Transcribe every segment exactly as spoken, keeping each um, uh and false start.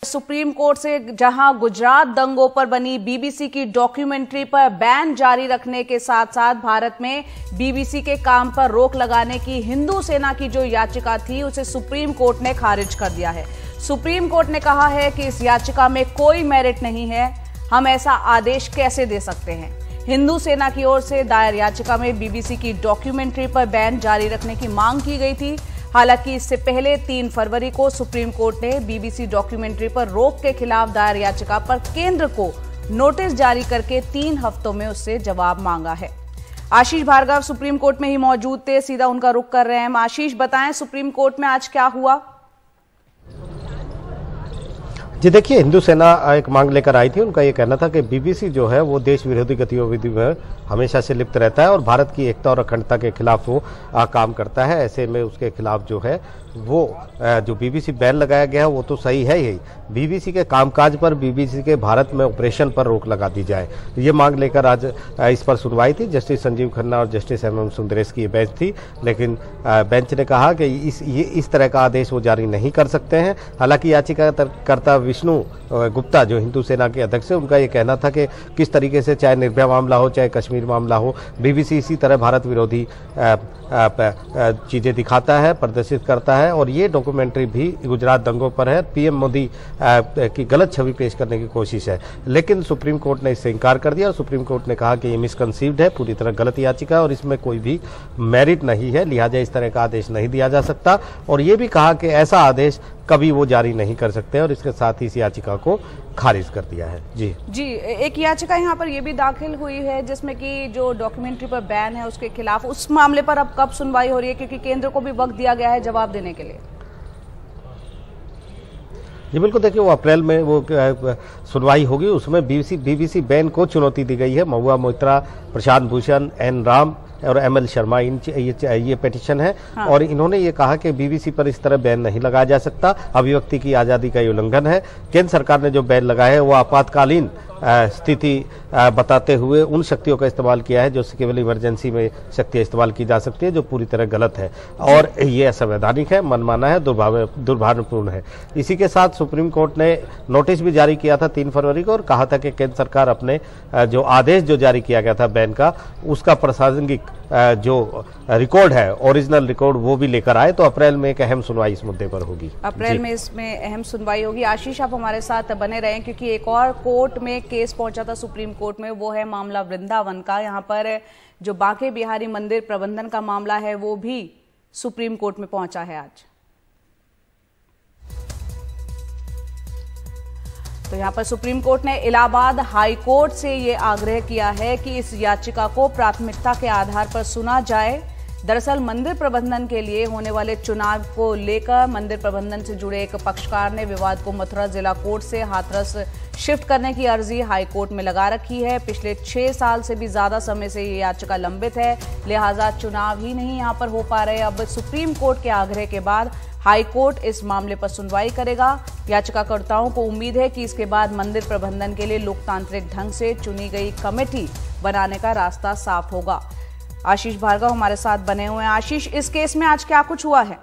Supreme court से जहां गुजरात दंगों पर बनी बीबीसी की डॉक्यूमेंट्री पर बैन जारी रखने के साथ साथ भारत में बीबीसी के काम पर रोक लगाने की हिंदू सेना की जो याचिका थी उसे सुप्रीम कोर्ट ने खारिज कर दिया है। सुप्रीम कोर्ट ने कहा है कि इस याचिका में कोई मेरिट नहीं है, हम ऐसा आदेश कैसे दे सकते हैं। हिंदू सेना की ओर से दायर याचिका में बीबीसी की डॉक्यूमेंट्री पर बैन जारी रखने की मांग की गई थी। हालांकि इससे पहले तीन फरवरी को सुप्रीम कोर्ट ने बीबीसी डॉक्यूमेंट्री पर रोक के खिलाफ दायर याचिका पर केंद्र को नोटिस जारी करके तीन हफ्तों में उससे जवाब मांगा है। आशीष भार्गव सुप्रीम कोर्ट में ही मौजूद थे, सीधा उनका रुख कर रहे हैं। आशीष, बताएं सुप्रीम कोर्ट में आज क्या हुआ? जी देखिए, हिंदू सेना एक मांग लेकर आई थी। उनका ये कहना था कि बीबीसी जो है वो देश विरोधी गतिविधि में हमेशा से लिप्त रहता है और भारत की एकता और अखंडता के खिलाफ वो आ, काम करता है। ऐसे में उसके खिलाफ जो है वो आ, जो बीबीसी बैन लगाया गया है वो तो सही है ही। बीबीसी के कामकाज पर, बीबीसी के भारत में ऑपरेशन पर रोक लगा दी जाए, ये मांग लेकर आज आ, इस पर सुनवाई थी। जस्टिस संजीव खन्ना और जस्टिस एम एम सुंदरेश की ये बेंच थी, लेकिन आ, बेंच ने कहा कि इस ये इस तरह का आदेश वो जारी नहीं कर सकते हैं। हालांकि याचिकाकर्ता विष्णु गुप्ता जो हिंदू सेना के अध्यक्ष है, उनका ये कहना था कि किस तरीके से चाहे निर्भया मामला हो चाहे कश्मीर मामला हो, बीबीसी इसी तरह भारत विरोधी चीजें दिखाता है, प्रदर्शित करता है और ये डॉक्यूमेंट्री भी गुजरात दंगों पर है, पीएम मोदी की गलत छवि पेश करने की कोशिश है। लेकिन सुप्रीम कोर्ट ने इससे इनकार कर दिया और सुप्रीम कोर्ट ने कहा कि ये मिसकंसीव्ड है, पूरी तरह गलत याचिका और इसमें कोई भी मेरिट नहीं है, लिहाजा इस तरह का आदेश नहीं दिया जा सकता। और ये भी कहा कि ऐसा आदेश कभी वो जारी नहीं कर सकते और इसके साथ ही इस याचिका को खारिज कर दिया है। जी जी एक याचिका यहाँ पर यह भी दाखिल हुई है जिसमें कि जो डॉक्यूमेंट्री पर बैन है उसके खिलाफ, उस मामले पर अब कब सुनवाई हो रही है, क्योंकि केंद्र को भी वक्त दिया गया है जवाब देने के लिए? जी बिल्कुल, देखिए वो अप्रैल में वो सुनवाई होगी, उसमें बीबीसी बीबीसी बैन को चुनौती दी गई है। महुआ मोइत्रा, प्रशांत भूषण, एन राम और एम एल शर्मा, इन ये, ये पेटिशन है। हाँ। और इन्होंने ये कहा कि बीबीसी पर इस तरह बैन नहीं लगाया जा सकता, अभिव्यक्ति की आजादी का ये उल्लंघन है। केंद्र सरकार ने जो बैन लगाया है वो आपातकालीन स्थिति बताते हुए उन शक्तियों का इस्तेमाल किया है जो केवल इमरजेंसी में शक्तियां इस्तेमाल की जा सकती है, जो पूरी तरह गलत है और ये असंवैधानिक है, मनमाना है, दुर्भावनापूर्ण है। इसी के साथ सुप्रीम कोर्ट ने नोटिस भी जारी किया था तीन फरवरी को और कहा था कि केंद्र सरकार अपने जो आदेश जो जारी किया गया था बैन का, उसका प्रशासनिक जो रिकॉर्ड है, ओरिजिनल रिकॉर्ड, वो भी लेकर आए। तो अप्रैल में एक अहम सुनवाई इस मुद्दे पर होगी। अप्रैल में इसमें अहम सुनवाई होगी। आशीष, आप हमारे साथ बने रहें क्योंकि एक और कोर्ट में केस पहुंचा था सुप्रीम कोर्ट में, वो है मामला वृंदावन का। यहाँ पर जो बांके बिहारी मंदिर प्रबंधन का मामला है वो भी सुप्रीम कोर्ट में पहुंचा है आज। तो यहां पर सुप्रीम कोर्ट ने इलाहाबाद हाई कोर्ट से ये आग्रह किया है कि इस याचिका को प्राथमिकता के आधार पर सुना जाए। दरअसल मंदिर प्रबंधन के लिए होने वाले चुनाव को लेकर मंदिर प्रबंधन से जुड़े एक पक्षकार ने विवाद को मथुरा जिला कोर्ट से हाथरस शिफ्ट करने की अर्जी हाई कोर्ट में लगा रखी है। पिछले छह साल से भी ज्यादा समय से ये याचिका लंबित है, लिहाजा चुनाव ही नहीं यहां पर हो पा रहे। अब सुप्रीम कोर्ट के आग्रह के बाद हाई कोर्ट इस मामले पर सुनवाई करेगा। याचिकाकर्ताओं को उम्मीद है कि इसके बाद मंदिर प्रबंधन के लिए लोकतांत्रिक ढंग से चुनी गई कमेटी बनाने का रास्ता साफ होगा। आशीष भार्गव हमारे साथ बने हुए हैं। आशीष, इस केस में आज क्या कुछ हुआ है?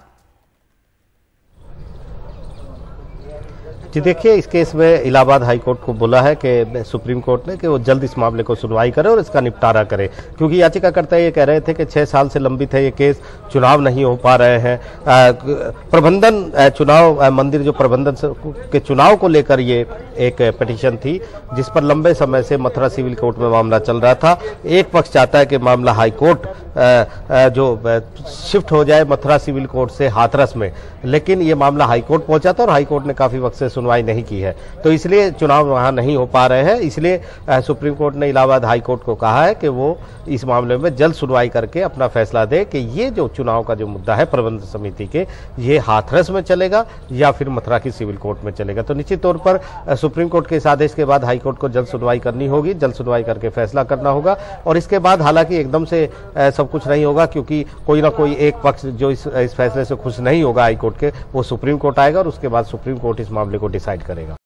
जी देखिए, इस केस में इलाहाबाद हाई कोर्ट को बोला है कि सुप्रीम कोर्ट ने कि वो जल्द इस मामले को सुनवाई करे और इसका निपटारा करे, क्योंकि याचिकाकर्ता ये कह रहे थे कि छह साल से लंबित है ये केस, चुनाव नहीं हो पा रहे हैं। प्रबंधन चुनाव मंदिर जो प्रबंधन के चुनाव को लेकर ये एक पिटीशन थी जिस पर लंबे समय से मथुरा सिविल कोर्ट में मामला चल रहा था। एक पक्ष चाहता है कि मामला हाई कोर्ट जो शिफ्ट हो जाए मथुरा सिविल कोर्ट से हाथरस में, लेकिन ये मामला हाई कोर्ट पहुंचा था और हाई कोर्ट ने काफी वक्त से सुनवाई नहीं की है, तो इसलिए चुनाव वहां नहीं हो पा रहे हैं। इसलिए सुप्रीम कोर्ट ने इलाहाबाद हाई कोर्ट को कहा है कि वो इस मामले में जल्द सुनवाई करके अपना फैसला दे कि ये जो चुनाव का जो मुद्दा है प्रबंधन समिति के, ये हाथरस में चलेगा या फिर मथुरा की सिविल कोर्ट में चलेगा। तो निश्चित तौर पर सुप्रीम कोर्ट के इस आदेश के बाद हाई कोर्ट को जल्द सुनवाई करनी होगी, जल्द सुनवाई करके फैसला करना होगा। और इसके बाद हालांकि एकदम से सब कुछ नहीं होगा, क्योंकि कोई ना कोई एक पक्ष जो इस, इस फैसले से खुश नहीं होगा हाई कोर्ट के, वो सुप्रीम कोर्ट आएगा और उसके बाद सुप्रीम कोर्ट इस मामले को डिसाइड करेगा।